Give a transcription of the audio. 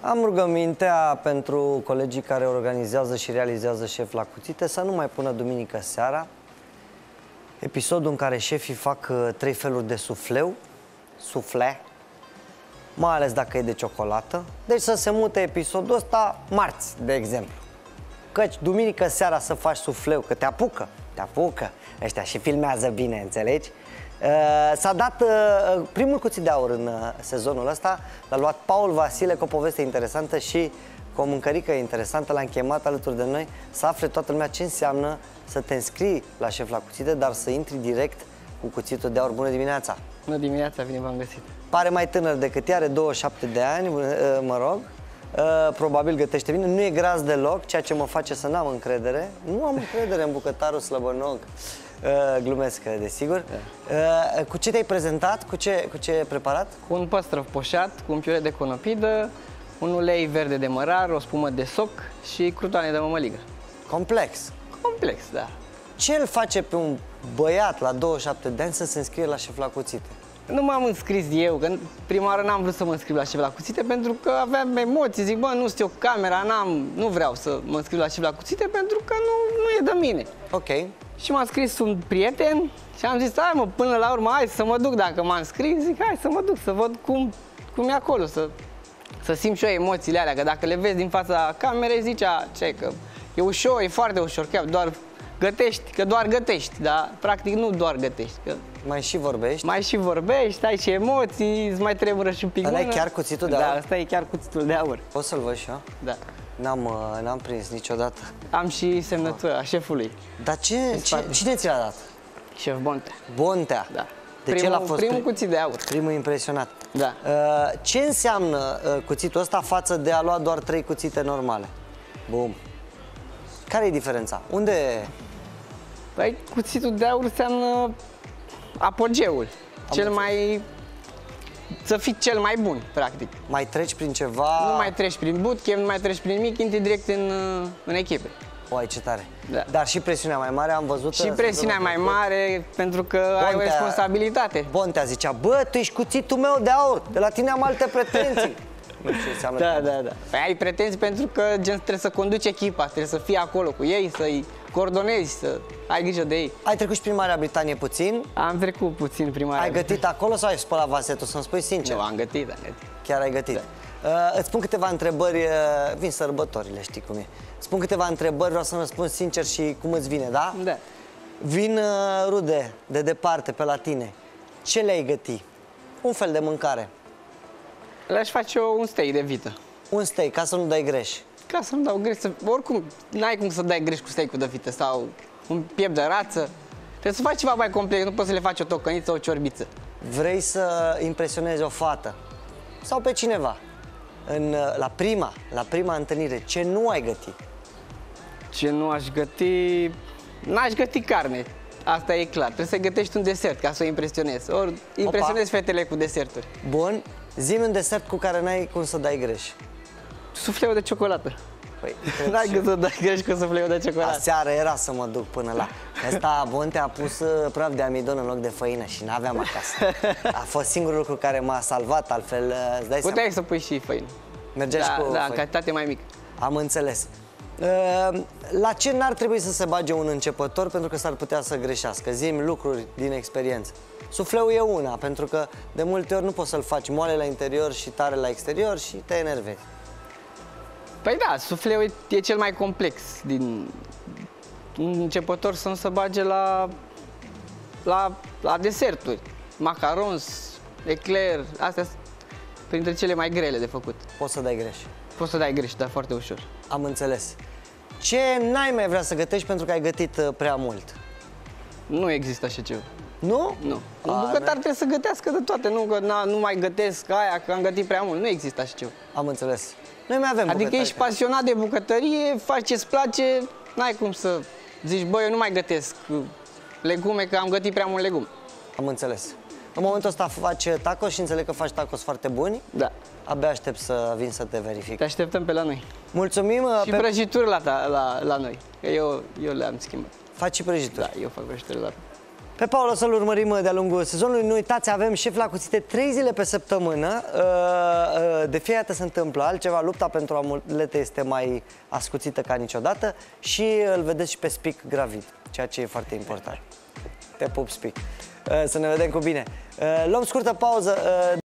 Am rugămintea pentru colegii care organizează și realizează Șef la Cuțite să nu mai pună duminică seara episodul în care șefii fac 3 feluri de sufle, mai ales dacă e de ciocolată. Deci să se mute episodul ăsta marți, de exemplu. Căci duminică seara să faci sufleu, că te apucă, ăștia și filmează bine, înțelegi? S-a dat primul cuțit de aur în sezonul ăsta, l-a luat Paul Vasile cu o poveste interesantă și cu o mâncărică interesantă. L-am chemat alături de noi să afle toată lumea ce înseamnă să te înscrii la Șef la Cuțite, dar să intri direct cu cuțitul de aur. Bună dimineața! Bună dimineața, bine v-am găsit! Pare mai tânăr decât ea, are 27 de ani, mă rog. Probabil gătește bine, nu e gras deloc, ceea ce mă face să n-am încredere. Nu am încredere în bucătarul slăbănog. Glumesc, desigur. Cu ce te-ai prezentat? Cu ce ai preparat? Cu un păstrăv poșat, cu un piure de conopidă, un ulei verde de mărar, o spumă de soc și crutoane de mămăligă. Complex. Complex, da. Ce îl face pe un băiat la 27 de ani să se înscrie la Șef la Cuțite? Nu m-am înscris eu, că prima oară n-am vrut să mă înscriu la Șef la Cuțite pentru că aveam emoții, zic, bă, nu știu, camera, nu vreau să mă înscriu la Șef la Cuțite pentru că nu e de mine. Ok. Și m-a scris un prieten și am zis, hai mă, până la urmă, hai să mă duc dacă m-am scris, zic, hai să mă duc, să văd cum e acolo, să simt și eu emoțiile alea, că dacă le vezi din fața camerei, zicea, ce, că e ușor, e foarte ușor, chiar doar gătești, dar practic nu doar gătești. Că mai și vorbești? Mai și vorbești, ai și emoții, îți mai tremură și un pic mână. Ăla e chiar cuțitul de aur? Da, ăsta e chiar cuțitul de aur. Poți să-l văd și eu? Da. N-am prins niciodată. Am și semnătura a șefului. Dar cine ți l-a dat? Șef Bontea. Bontea? Da. Primul cuțit de aur. Primul impresionat. Da. Ce înseamnă cuțitul ăsta față de a lua doar 3 cuțite normale? Bum. Care e diferența? Unde... Păi, cuțitul de aur înseamnă apogeul. Să fii cel mai bun, practic. Mai treci prin ceva... Nu mai treci prin bootcamp, nu mai treci prin nimic, intri direct în echipe. Oai, ce tare. Da. Dar și presiunea mai mare, am văzut... Și presiunea mai mare, pentru că ai o responsabilitate. Bontea zicea, bă, tu ești cuțitul meu de aur, de la tine am alte pretenții. Nu știu ce înseamnă. Da. Păi ai pretenții pentru că trebuie să conduci echipa, trebuie să fii acolo cu ei, să-i coordonezi, să ai grijă de ei. Ai trecut și prin Marea Britanie puțin? Am trecut puțin prin Marea Britanie. Ai gătit acolo sau ai spălat vasetul, să-mi spui sincer? Nu, am gătit. Chiar ai gătit? Da. Îți spun câteva întrebări, vin sărbătorile, știi cum e. Spun câteva întrebări, vreau să-mi răspunzi sincer și cum îți vine, da? Da. Vin rude de departe pe la tine. Ce le-ai găti? Un fel de mâncare. Le-aș face un steak de vită. Un steak, ca să nu dai greș. Ca să nu dau greș, oricum, n-ai cum să dai greș cu steak-ul de vită sau un piept de rață. Trebuie să faci ceva mai complex, nu poți să le faci o tocăniță sau o ciorbiță. Vrei să impresionezi o fată sau pe cineva la prima întâlnire, ce nu ai găti? Ce nu aș găti? N-aș găti carne, asta e clar. Trebuie să gătești un desert ca să o impresionezi. Ori impresionezi fetele cu deserturi. Bun, zi-mi un desert cu care n-ai cum să dai greș. Sufleu de ciocolată. Păi, n-ai cum să dai greș cu sufleu de ciocolată. Aseară era să mă duc până la... Asta Bonte a pus praf de amidon în loc de făină și n-aveam acasă. A fost singurul lucru care m-a salvat, altfel îți dai Puteai să pui și făină. Mergeai și cu făină. În cantitate mai mică. Am înțeles. La ce n-ar trebui să se bage un începător pentru că s-ar putea să greșească? Zi-mi lucruri din experiență. Sufleul e una, pentru că de multe ori nu poți să-l faci moale la interior și tare la exterior și te enervezi. Păi da, sufleul e cel mai complex din un începător să nu se bage la deserturi. Macarons, eclair, astea sunt printre cele mai grele de făcut. Poți să dai greș. Poți să dai greș, dar foarte ușor. Am înțeles. Ce n-ai mai vrea să gătești pentru că ai gătit prea mult? Nu există așa ceva. Nu? Nu. Un bucătar trebuie să gătească de toate, nu că nu mai gătesc aia, că am gătit prea mult. Nu există așa ceva. Am înțeles. Noi mai avem Adică ești pasionat de bucătărie, faci ce-ți place, n-ai cum să zici, bă, eu nu mai gătesc legume, că am gătit prea mult legume. Am înțeles. În momentul ăsta faci tacos și înțeleg că faci tacos foarte buni. Da. Abia aștept să vin să te verific. Te așteptăm pe la noi. Mulțumim. Și prăjituri la noi, că eu le-am schimbat. Faci și prăjituri? Da, eu fac prăjituri la Pe Paul o să-l urmărim de-a lungul sezonului. Nu uitați, avem șef la cuțite 3 zile pe săptămână. De fiecare dată se întâmplă altceva. Lupta pentru amulete este mai ascuțită ca niciodată și îl vedeți și pe Spic gravid, ceea ce e foarte important. Te pup, Spic. Să ne vedem cu bine. Luăm scurtă pauză.